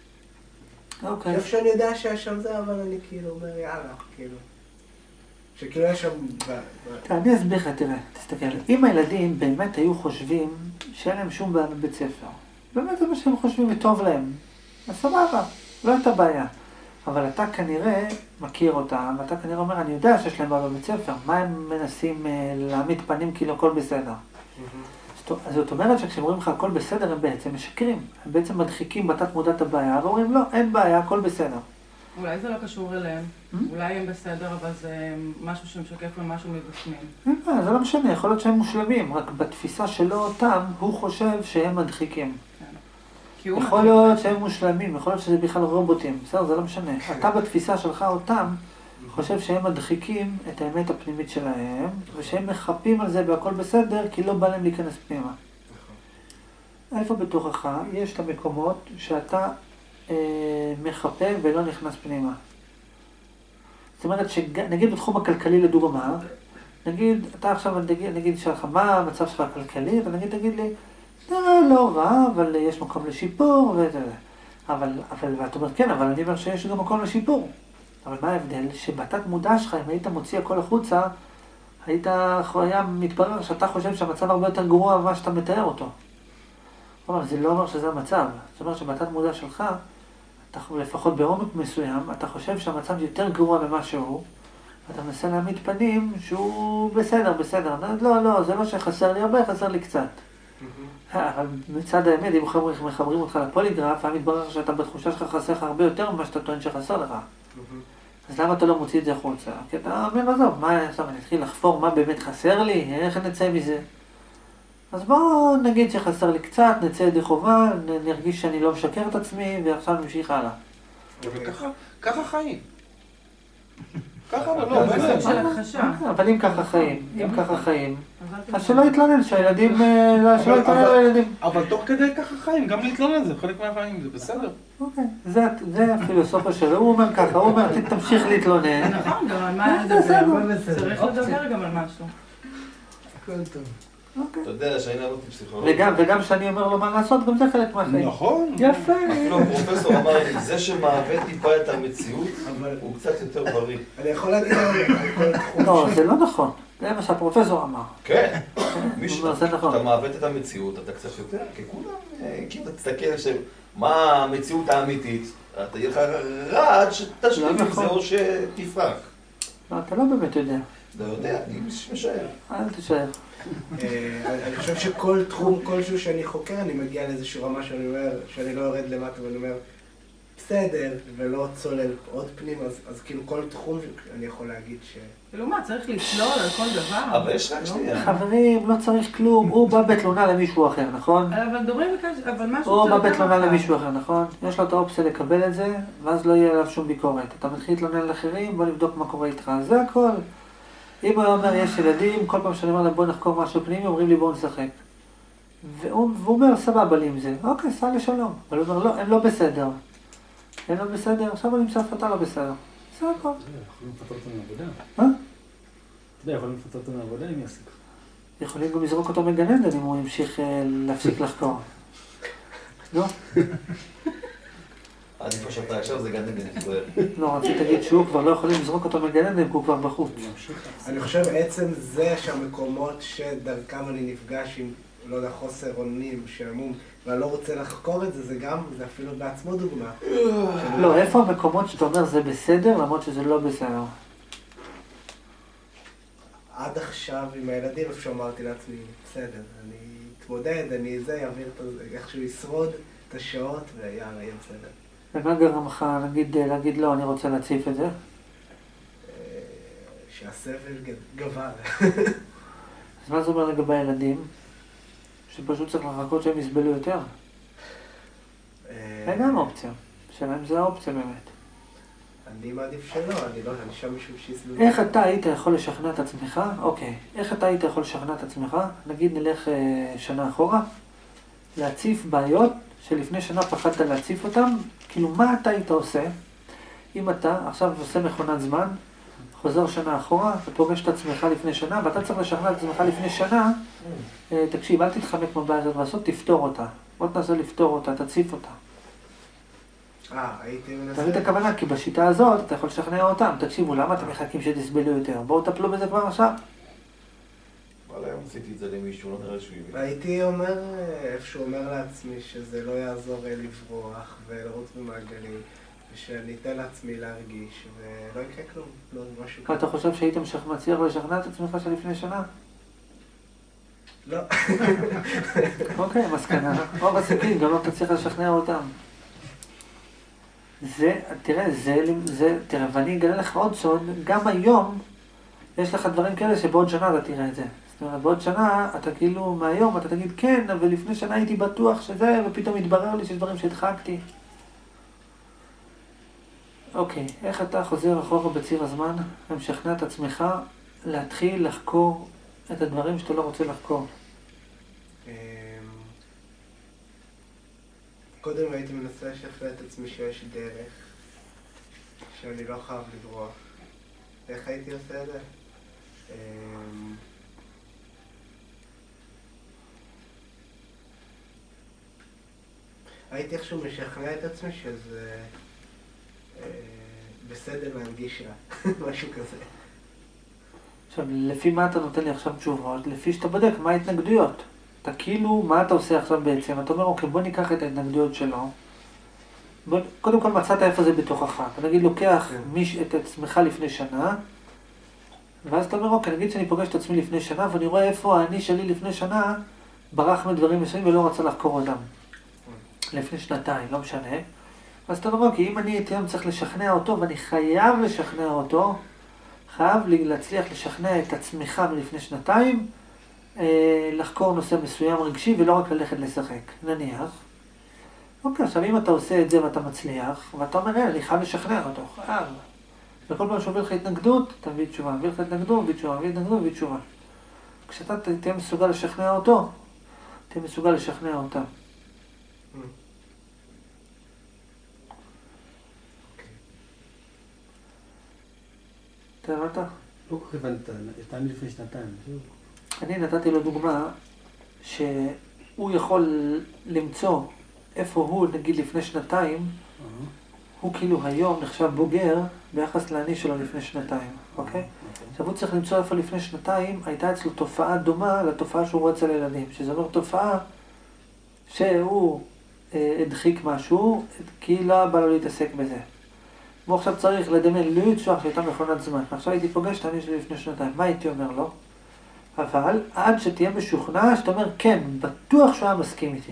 אוקיי. איפה שאני יודע שיש שם זה, אבל אני כאילו אומר יאללה, כאילו. שכאילו יש שם... אני אסביר לך, תראה, תסתכל. אם הילדים באמת היו חושבים שאין להם שום בעיה בבית ספר, באמת זה מה שהם חושבים וטוב להם, אז סבבה, לא הייתה בעיה. אבל אתה כנראה מכיר אותם, ואתה כנראה אומר, אני יודע שיש להם בעיה בבית ספר, מה הם מנסים להעמיד פנים כאילו הכל בסדר? אז זאת אומרת שכשהם אומרים לך הכל בסדר, הם בעצם משקרים. הם בעצם מדחיקים בתת מודעת הבעיה, ואומרים לא, אין בעיה, הכל בסדר. אולי זה לא קשור אליהם, אולי הם בסדר, אבל זה משהו שמשקף למשהו מבפנים. זה לא משנה, יכול להיות שהם מושלמים, רק בתפיסה שלו אותם, הוא חושב שהם מדחיקים. יכול להיות שהם מושלמים, יכול להיות שזה בכלל רובוטים, בסדר, זה לא משנה. אתה בתפיסה שלך אותם, חושב שהם מדחיקים את האמת הפנימית שלהם, ושהם מחפים על זה והכל בסדר, כי לא בא להם להיכנס פנימה. איפה בתוכך יש את המקומות שאתה אה, מחפה ולא נכנס פנימה. זאת אומרת שנגיד בתחום הכלכלי לדוגמה, נגיד, אתה עכשיו נגיד, נגיד שלך, מה המצב שלך הכלכלי, ונגיד תגיד לי, לא, לא רע, אבל יש מקום לשיפור, וזה. אבל, אבל, ואת אומרת, כן, אבל אני אומר שיש גם מקום לשיפור. אבל מה ההבדל? שבתת מודע שלך, אם היית מוציא הכל החוצה, היית, היה מתברר שאתה חושב שהמצב הרבה יותר גרוע ממה שאתה מתאר אותו. אבל זה לא אומר שזה המצב. זאת אומרת שבתת מודע שלך, אתה, לפחות בעומק מסוים, אתה חושב שהמצב יותר גרוע ממה שהוא, ואתה מנסה להעמיד פנים שהוא בסדר, בסדר. לא, לא, זה לא שחסר לי הרבה, חסר לי קצת. אבל מצד האמת, אם מחברים אותך לפוליגרף, היה מתברר שאתה בתחושה שלך חסר לך הרבה יותר ממה שאתה טוען שחסר לך. אז למה אתה לא מוציא את זה החוצה? כי אתה אומר, עזוב, מה עכשיו אני אתחיל לחפור מה באמת חסר לי? איך נצא מזה? אז בואו נגיד שחסר לי קצת, נצא ידי חובה, נרגיש שאני לא משקר את עצמי, ועכשיו נמשיך הלאה. ככה חיים. ככה לא, באמת. אבל אם ככה חיים, אם ככה חיים, אז שלא יתלונן, שהילדים, שלא יתלונן לילדים. אבל תוך כדי ככה חיים, גם להתלונן, זה חלק מהחיים, זה בסדר. אוקיי, זה הפילוסופיה שלו, הוא אומר ככה, הוא אומר, תמשיך להתלונן. נכון, גם על מה לדבר, צריך לדבר גם על משהו. הכל טוב. אתה יודע שאני למדתי פסיכולוגיה. וגם כשאני אומר לו מה לעשות, גם זה חלק מהחיים. נכון. יפה. אפילו הפרופסור אמר לי, זה שמעוות טיפה את המציאות, הוא קצת יותר בריא. אני יכול להגיד על כל תחום. לא, זה לא נכון. זה מה שהפרופסור אמר. כן. אתה מעוות את המציאות, אתה קצת יותר, כי כולם, כאילו תסתכל מה המציאות האמיתית, אתה יהיה לך רעד שתשלים עם זה או שתפרק. לא, אתה לא באמת יודע. אתה יודע, אני משער. אל תשער. אני חושב שכל תחום כלשהו שאני חוקר, אני מגיע לאיזושהי רמה שאני אומר, שאני לא יורד למטה ואני אומר, בסדר, ולא צולל עוד פנים, אז כאילו כל תחום אני יכול להגיד ש... כאילו מה, צריך לצלול על כל דבר? אבל יש רק שנייה. חברים, לא צריך כלום, הוא בא בתלונה למישהו אחר, נכון? אבל מדברים בקשר, אבל משהו... הוא בא בתלונה למישהו אחר, נכון? יש לו את האופציה לקבל את זה, ואז לא יהיה עליו שום ביקורת. אתה מתחיל להתלונן על אחרים, בוא נבדוק מה קורה איתך, זה הכל. אם הוא אומר, יש ילדים, כל פעם שאני אומר להם בוא נחקור משהו פנימי, אומרים לי בואו נשחק. והוא אומר, סבבה לי עם זה, אוקיי, סע לשלום. אבל הוא אומר, לא, הם לא בסדר. הם לא בסדר, עכשיו אני מסף, אתה לא בסדר. זה הכל. יכולים לפטר אותו מעבודה. מה? אתה יודע, יכולים לפטר אותו מעבודה אם יעסיק. יכולים גם לזרוק אותו מגן עדן אם הוא ימשיך להפסיק לחקור. לא? עד איפה שאתה עכשיו זה גן עדן ישראל. לא, רציתי להגיד שהוא כבר לא יכולים לזרוק אותו מגן עדן, כי הוא כבר בחוץ. אני חושב עצם זה שהמקומות שדרכם אני נפגש עם, לא יודע, חוסר אונים, שעמום, ואני לא רוצה לחקור את זה, זה גם, זה אפילו בעצמו דוגמה. לא, איפה המקומות שאתה אומר זה בסדר, למרות שזה לא בסדר? עד עכשיו עם הילדים, איפה שאמרתי לעצמי, בסדר, אני אתמודד, אני זה, אעביר את זה, איכשהו ישרוד את השעות, ויאללה, יהיה בסדר. ומה גרם לך, נגיד, להגיד לא, אני רוצה להציף את זה? שהסבל גבר. אז מה זה אומר לגבי הילדים? שפשוט צריך לחכות שהם יסבלו יותר? זה גם אופציה. שלהם זה האופציה באמת. אני מעדיף שלא, אני לא, אני שם מישהו שיסבלו. איך אתה היית יכול לשכנע את עצמך? אוקיי. איך אתה היית יכול לשכנע את עצמך? נגיד נלך שנה אחורה, להציף בעיות שלפני שנה פחדת להציף אותם, כאילו מה אתה היית עושה אם אתה עכשיו עושה מכונת זמן, חוזר שנה אחורה, ופוגש את עצמך לפני שנה, ואתה צריך לשכנע את עצמך לפני שנה, תקשיב, אל תתחמק מהבעיה הזאת לעשות, תפתור אותה. בוא תנסה לפתור אותה, תציף אותה. אה, הייתי מנסה... תראי את הכוונה, כי בשיטה הזאת אתה יכול לשכנע אותם. תקשיבו, למה אתם מחכים שתסבלו יותר? בואו תפלו בזה כבר עכשיו. אבל היום עשיתי את זה למישהו, לא נראה שהוא יבין. הייתי אומר, איפשהו אומר לעצמי שזה לא יעזור לברוח ולרוץ במעגלים, ושאני אתן לעצמי להרגיש, ולא יקרה כלום, לא משהו כזה. אתה חושב שהיית מצליח לשכנע את עצמך שלפני שנה? לא. אוקיי, מסקנה. רוב הסיכויים, גם לא תצליח לשכנע אותם. זה, תראה, זה, זה, תראה, ואני אגלה לך עוד סוד, גם היום יש לך דברים כאלה שבעוד שנה אתה תראה את זה. זאת אומרת, בעוד שנה אתה כאילו, מהיום אתה תגיד כן, אבל לפני שנה הייתי בטוח שזה, ופתאום התברר לי שיש דברים שהדחקתי. אוקיי, איך אתה חוזר אחורה בציר הזמן ומשכנע את עצמך להתחיל לחקור את הדברים שאתה לא רוצה לחקור? קודם הייתי מנסה לשכנע את עצמי שיש דרך, שאני לא חייב לברוח. איך הייתי עושה את זה? הייתי איכשהו משכנע את עצמי שזה בסדר להרגיש רע, משהו כזה. עכשיו, לפי מה אתה נותן לי עכשיו תשובות? לפי שאתה בודק מה ההתנגדויות. אתה כאילו, מה אתה עושה עכשיו בעצם? אתה אומר, אוקיי, בוא ניקח את ההתנגדויות שלו. בוא, קודם כל מצאת איפה זה בתוכך. אתה נגיד, לוקח מיש, את עצמך לפני שנה, ואז אתה אומר, אוקיי, נגיד שאני פוגש את עצמי לפני שנה, ואני רואה איפה האני שלי לפני שנה ברח מדברים מסוימים ולא רצה לחקור אותם. לפני שנתיים, לא משנה. אז אתה אומר, אוקיי, אם אני הייתי היום צריך לשכנע אותו, ואני חייב לשכנע אותו, חייב להצליח לשכנע את עצמך מלפני שנתיים, לחקור נושא מסוים רגשי ולא רק ללכת לשחק, נניח. אוקיי, עכשיו אם אתה עושה את זה ואתה מצליח, ואתה אומר, אני חייב לשכנע אותו, חייב. וכל פעם שהוביל לך התנגדות, תביא תשובה, מביא לך התנגדות, מביא תשובה, מביא התנגדות, מביא תשובה. כשאתה תהיה מסוגל לשכנע אותו, תהיה מסוגל לשכנע אותה. אתה הבנת? לא כל כך הבנת, יתן לי לפני שנתיים. אני נתתי לו דוגמה שהוא יכול למצוא איפה הוא, נגיד לפני שנתיים, הוא כאילו היום נחשב בוגר ביחס לעני שלו לפני שנתיים, אוקיי? עכשיו הוא צריך למצוא איפה לפני שנתיים, הייתה אצלו תופעה דומה לתופעה שהוא רואה אצל ילדים, שזה אומר תופעה שהוא הדחיק משהו, כי לא בא לו להתעסק בזה. הוא עכשיו צריך לדמיין לי לצוח שהייתה מכונת זמן. עכשיו הייתי פוגש את העני שלי לפני שנתיים, מה הייתי אומר לו? אבל עד שתהיה משוכנע, שאתה אומר, כן, בטוח שהוא היה מסכים איתי.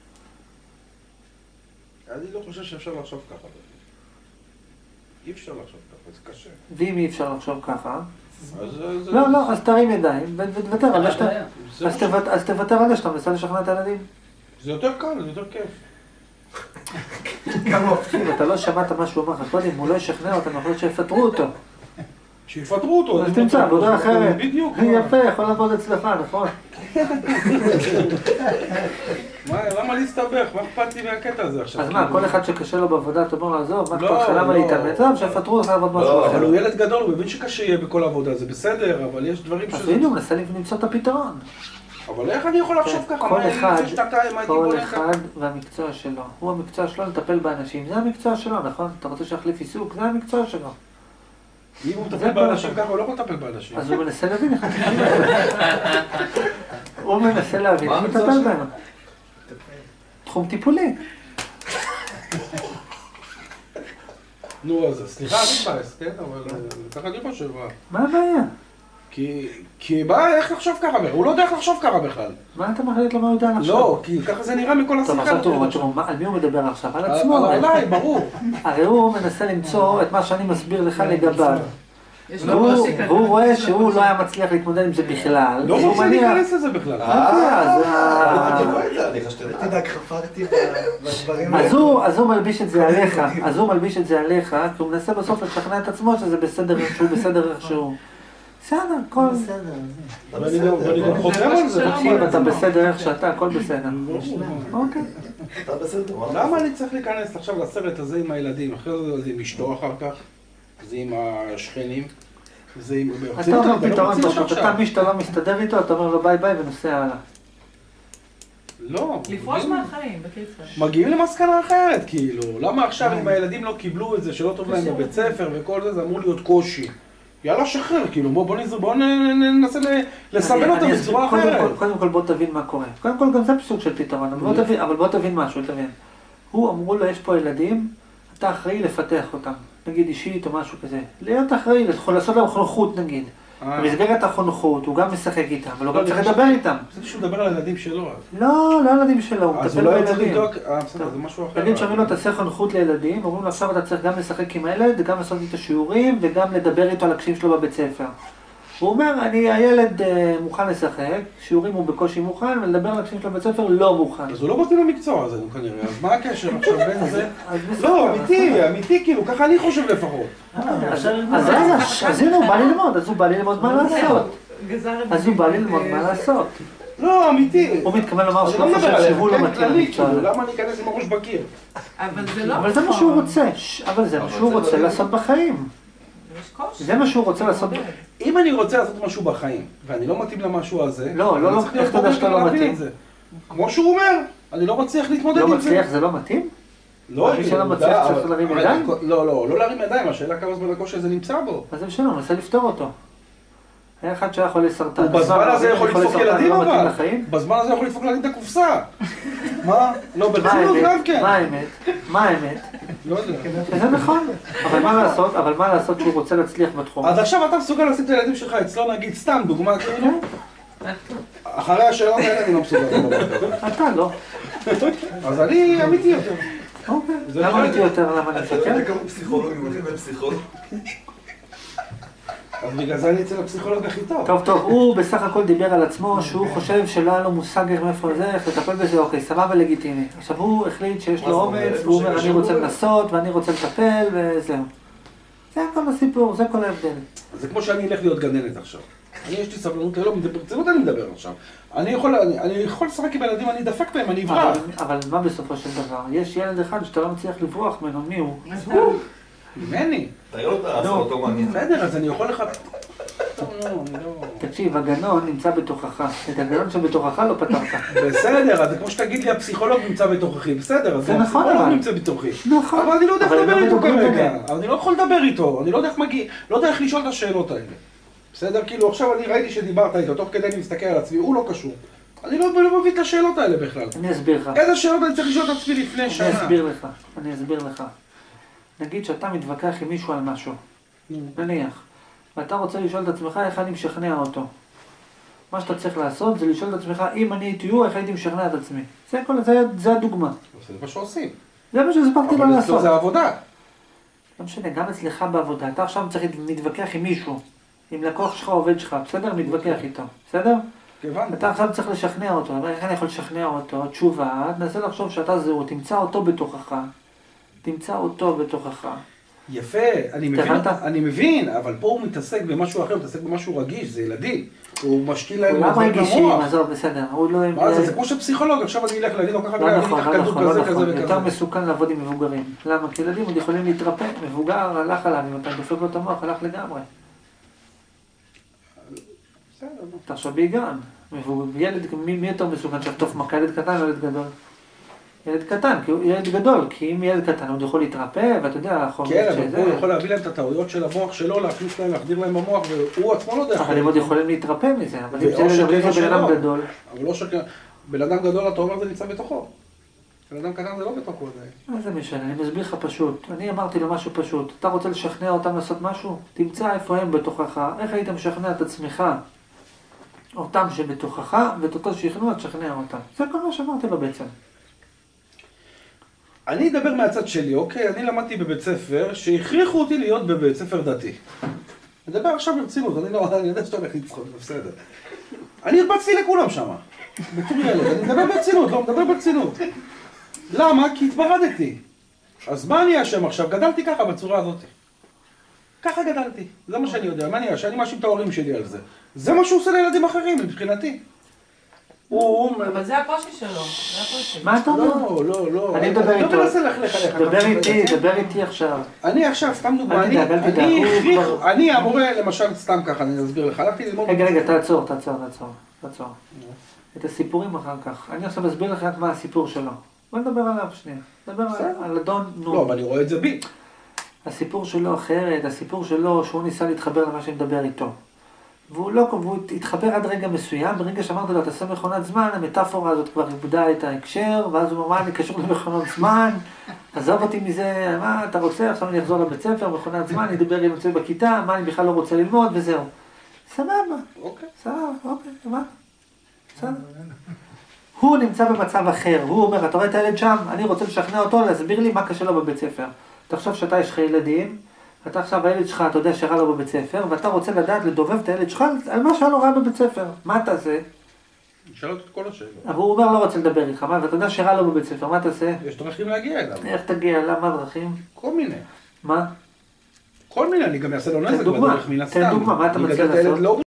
אני לא חושב שאפשר לחשוב ככה. אי אפשר לחשוב ככה, זה קשה. ואם אי אפשר לחשוב ככה? אז... לא, לא, אז תרים ידיים ותוותר על זה שאתה... אז תוותר על זה שאתה מנסה לשכנע את הילדים. זה יותר קל, זה יותר כיף. כמה אופקים, אתה לא שמעת מה שהוא אמר לך קודם, הוא לא ישכנע אותם, יכול להיות שיפטרו אותו. שיפטרו אותו. אז תמצא, עבודה אחרת. בדיוק. יפה, יכול לעבוד אצלך, נכון? למה להסתבך? מה אכפת לי מהקטע הזה עכשיו? אז מה, כל אחד שקשה לו בעבודה, אתה אומר לעזוב, מה אכפת לך, למה להתאמץ? לא, שיפטרו אותך לעבוד משהו אחר. אבל הוא ילד גדול, הוא מבין שקשה יהיה בכל העבודה, זה בסדר, אבל יש דברים ש... אז הנה, הוא מנסה למצוא את הפתרון. אבל איך אני יכול לחשוב ככה? כל אחד, כל בולך? אחד והמקצוע שלו. הוא המקצוע שלו לטפל באנשים, זה המקצוע שלו, נכון? אתה רוצה שיחליף עיסוק, זה המקצוע שלו. אם הוא מטפל באנשים ככה, הוא לא יכול לטפל באנשים. אז הוא מנסה להבין איך לטפל בהם. הוא מנסה להבין איך לטפל בהם. תחום טיפולי. נו, אז סליחה, אני מתבאס, כן? אבל ככה אני חושב. מה הבעיה? כי, כי מה, איך לחשוב ככה? הוא לא יודע איך לחשוב ככה בכלל. מה אתה מחליט לו מה הוא יודע לחשוב? לא, כי ככה זה נראה מכל השיחה. טוב, עכשיו תראו, תראו, על מי הוא מדבר עכשיו? על עצמו. עליי, ברור. הרי הוא מנסה למצוא את מה שאני מסביר לך לגביו. והוא רואה שהוא לא היה מצליח להתמודד עם זה בכלל. לא רוצה להיכנס לזה בכלל. אני רואה את זה, אני חשבתי. אל תדאג, חפרתי בדברים האלה. אז הוא מלביש את זה עליך, אז הוא מלביש את זה עליך, כי הוא מנסה בסוף לשכנע את עצמו שזה בסדר, שהוא בסדר איך שהוא. בסדר, הכל... בסדר, ואני גם חותם על זה. תקשיב, אתה בסדר איך שאתה, הכל בסדר. אוקיי. אתה בסדר. למה אני צריך להיכנס עכשיו לסרט הזה עם הילדים? אחרי זה זה עם אשתו אחר כך, זה עם השכנים, זה עם... אתה אומר פתרון פשוט, אתה מי שאתה לא מסתדר איתו, אתה אומר לו ביי ביי ונוסע הלאה. לא. לפרוש מהחיים, בקיצור. מגיעים למסקנה אחרת, כאילו. למה עכשיו אם הילדים לא קיבלו את זה, שלא טוב להם בבית ספר וכל זה, זה אמור להיות קושי. יאללה, שחרר, כאילו, בואו ננסה לסמן אותם בצורה אחרת. קודם כל בוא תבין מה קורה. קודם כל גם זה סוג של פתרון, אבל בוא תבין משהו, תבין. הוא אמרו לו, יש פה ילדים, אתה אחראי לפתח אותם. נגיד אישית או משהו כזה. להיות אחראי, לעשות להם חונכות נגיד. במסגרת החונכות, הוא גם משחק איתם, אבל הוא גם צריך לדבר איתם. זה שהוא מדבר על הילדים שלו. לא, לא על הילדים שלו, הוא מטפל בילדים. אה, בסדר, זה משהו אחר. תגיד שאומרים לו, תעשה חונכות לילדים, אומרים לו, עכשיו אתה צריך גם לשחק עם הילד, וגם לעשות את השיעורים, וגם לדבר איתו על הקשיים שלו בבית ספר. הוא אומר, אני, הילד מוכן לשחק, שיעורים הוא בקושי מוכן, ולדבר על הקשיים שלו בבית ספר לא מוכן. אז הוא לא מתאים למקצוע הזה, כנראה. אז מה הקשר עכשיו בין זה? לא, אמיתי, אמיתי, כאילו, ככה אני חושב לפחות. אז הנה, הוא בא ללמוד, אז הוא בא ללמוד מה לעשות. אז הוא בא ללמוד מה לעשות. לא, אמיתי. הוא מתכוון לומר שהוא חושב שהוא לא מתאים למקצוע הזה. למה אני אכנס עם הראש בקיר? אבל זה לא... אבל זה מה שהוא רוצה, אבל זה מה שהוא רוצה לעשות בחיים. זה מה שהוא רוצה לעשות. אם אני רוצה לעשות משהו בחיים, ואני לא מתאים למשהו הזה, לא, לא, איך אתה יודע שאתה לא מתאים? כמו שהוא אומר, אני לא מצליח להתמודד עם לא זה. מצליח, זה לא מתאים? לא, מי שלא מצליח צריך להרים ידיים? לא, לא, לא להרים ידיים, השאלה כמה זמן הקושי הזה נמצא בו. אז זה משנה, הוא מנסה לפתור אותו. היה אחד שהיה חולה סרטן. הוא בזמן הזה יכול לדפוק ילדים אבל? בזמן הזה יכול לדפוק ילדים את הקופסה. מה? לא, ברצינות גם כן. מה האמת? מה האמת? לא יודע. זה נכון. אבל מה לעשות? אבל מה לעשות שהוא רוצה להצליח בתחום? אז עכשיו אתה מסוגל לשים את הילדים שלך אצלו, נגיד, סתם דוגמה כאילו? אחרי השאלות האלה אני לא מסוגל. אתה לא. אז אני אמיתי יותר. אוקיי. למה אמיתי יותר? למה אני מסתכל? אתה כמה פסיכולוגים הולכים לפסיכולוג. אז בגלל זה אני אצל הפסיכולוג הכי טוב. טוב, טוב, הוא בסך הכל דיבר על עצמו שהוא חושב שלא היה לו מושג מאיפה זה, איך לטפל בזה, אוקיי, סבבה לגיטימי. עכשיו הוא החליט שיש לו אומץ, והוא אומר אני רוצה לנסות ואני רוצה לטפל וזהו. זה כל הסיפור, זה כל ההבדל. זה כמו שאני אלך להיות גננת עכשיו. אני יש לי סבלנות, לא, ברצינות אני מדבר עכשיו. אני יכול, אני יכול לשחק עם ילדים, אני דפק בהם, אני אברח. אבל מה בסופו של דבר? יש ילד אחד שאתה לא מצליח לברוח ממנו, מי הוא? ממני. תראה לו את הסרט מעניין. בסדר, אז אני יכול לך... תקשיב, הגנון נמצא בתוכך. את הגנון שבתוכך לא פתרת. בסדר, אז כמו שתגיד לי, הפסיכולוג נמצא בתוככי. בסדר, אז הפסיכולוג נמצא בתוכי. נכון. אבל אני לא יודע איך לדבר איתו כרגע. אני לא יכול לדבר איתו. אני לא יודע איך מגיע... לא יודע איך לשאול את השאלות האלה. בסדר? כאילו, עכשיו אני ראיתי שדיברת איתו, תוך כדי אני מסתכל על עצמי, הוא לא קשור. אני לא מבין את השאלות האלה בכלל. אני אסביר לך. איזה שאלות אני צריך לשאול את עצמי לפני שנה? אני אסביר לך. אני אסביר לך. נגיד שאתה מתווכח עם מישהו על משהו, נניח, ואתה רוצה לשאול את עצמך איך אני משכנע אותו. מה שאתה צריך לעשות זה לשאול את עצמך, אם אני הייתי הוא, איך הייתי משכנע את עצמי. זה כל, זה, זה הדוגמה. זה מה שעושים. זה מה שהסברתי לו לעשות. אבל זה העבודה. לא משנה, גם אצלך בעבודה. אתה עכשיו צריך להתווכח עם מישהו, עם לקוח שלך, עובד שלך, בסדר? מתווכח איתו, בסדר? הבנתי. אתה עכשיו צריך לשכנע אותו, איך אני יכול לשכנע אותו? תשובה, תנסה לחשוב שאתה זהו, תמצא אותו בתוכך. תמצא אותו בתוכך. יפה, אני מבין, אני מבין, אבל פה הוא מתעסק במשהו אחר, הוא מתעסק במשהו רגיש, זה ילדים. הוא משקיע להם למה רגישים? עזוב, בסדר. מה זה? זה כמו שפסיכולוג, עכשיו אני אלך להגיד לו ככה, לא נכון, לא נכון, לא נכון. וכזה. יותר מסוכן לעבוד עם מבוגרים. למה? כי ילדים עוד יכולים להתרפא. מבוגר הלך עליו, אם אתה דופק לו את המוח, הלך לגמרי. תחשוב בהיגיון. ילד, מי יותר מסוכן שחטוף מכה? ילד קטן או ילד גדול? ילד קטן, כי הוא ילד גדול, כי אם ילד קטן הוא יכול להתרפא, ואתה יודע, כן, אבל הוא יכול להביא להם את הטעויות של המוח שלו, להכניס להם, להחדיר להם במוח, והוא עצמו לא יודע. אבל הם עוד יכולים להתרפא מזה, אבל אם זה בן אדם גדול. אבל לא שכן, בן אדם גדול, אתה אומר, זה נמצא בתוכו. בן אדם קטן זה לא בתוכו עדיין. מה זה משנה, אני מסביר לך פשוט. אני אמרתי לו משהו פשוט. אתה רוצה לשכנע אותם לעשות משהו? תמצא איפה הם בתוכך, איך היית משכנע את עצמך, אותם שבתוכך, ואת אותו שכנוע, תשכנע אותם. זה כל מה שאמרתי לו בעצם. אני אדבר מהצד שלי, אוקיי? אני למדתי בבית ספר שהכריחו אותי להיות בבית ספר דתי. אני אדבר עכשיו ברצינות, אני לא, אני יודע שאתה הולך לצחוק, בסדר. אני הרבצתי לכולם שם, בתור ילד, אני מדבר ברצינות, לא מדבר ברצינות. למה? כי התמרדתי. אז מה אני אשם עכשיו? גדלתי ככה בצורה הזאת. ככה גדלתי, זה מה שאני יודע, מה אני שאני מאשים את ההורים שלי על זה. זה מה שהוא עושה לילדים אחרים, מבחינתי. הוא... אבל זה הקושי שלו, זה הקושי שלו. מה אתה אומר? לא, לא, לא. אני מדבר איתו. לא מנסה ללכלך עליך. דבר איתי, דבר איתי עכשיו. אני עכשיו, סתם דוגמה, אל תדאג, אל תדאג, אני הוא הכריח, כבר- אני המורה, למשל, סתם ככה, אני אסביר לך, הלכתי ללמוד... רגע, רגע, תעצור, תעצור, תעצור, תעצור. את הסיפורים אחר כך. אני עכשיו אסביר לך רק מה הסיפור שלו. בוא נדבר עליו שנייה. נדבר על- על אדון נו. לא, אבל אני רואה את זה בי. הסיפור שלו אחרת, הסיפור שלו שהוא ניסה להתחבר למה שאני מדבר איתו. והוא לא, והוא התחבר עד רגע מסוים, ברגע שאמרתי לו, תעשה מכונת זמן, המטאפורה הזאת כבר איבדה את ההקשר, ואז הוא אומר, מה, אני קשור למכונת זמן, עזוב אותי מזה, מה, אתה רוצה, עכשיו אני אחזור לבית ספר, מכונת זמן, אני אדבר עם יוצא בכיתה, מה, אני בכלל לא רוצה ללמוד, וזהו. סבבה, אוקיי. סבבה, אוקיי, מה? בסדר. הוא נמצא במצב אחר, הוא אומר, אתה רואה את הילד שם, אני רוצה לשכנע אותו, להסביר לי מה קשה לו בבית ספר. תחשוב שאתה יש לך ילדים, אתה עכשיו, הילד שלך, אתה יודע שרע לו בבית ספר, ואתה רוצה לדעת לדובב את הילד שלך על מה שהיה לו רע בבית ספר. מה תעשה? נשאל אותו את כל השאלות. אבל הוא אומר, לא רוצה לדבר איתך, מה? ואתה יודע שרע לו בבית ספר, מה תעשה? יש דרכים להגיע אליו. איך תגיע? למה דרכים? כל מיני. מה? כל מיני, אני גם אעשה לו תן נזק דוגמה, בדרך מן תן הסתם. דוגמה, מה אתה אני מציע אגדל את הילד לעשות? לא